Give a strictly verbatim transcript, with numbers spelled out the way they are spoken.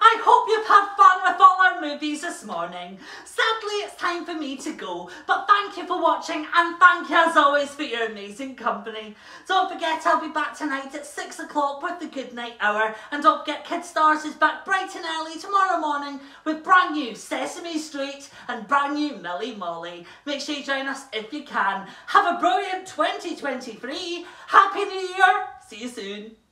I hope you've had fun with all our movies this morning. Sadly, it's time for me to go, but thank you for watching and thank you as always for your amazing company. Don't forget I'll be back tonight at six o'clock with the Good Night Hour, and don't forget Kid Stars is back bright and early tomorrow morning with brand new Sesame Street and brand new Millie Molly. Make sure you join us if you can. Have a brilliant twenty twenty-three. Happy New Year. See you soon.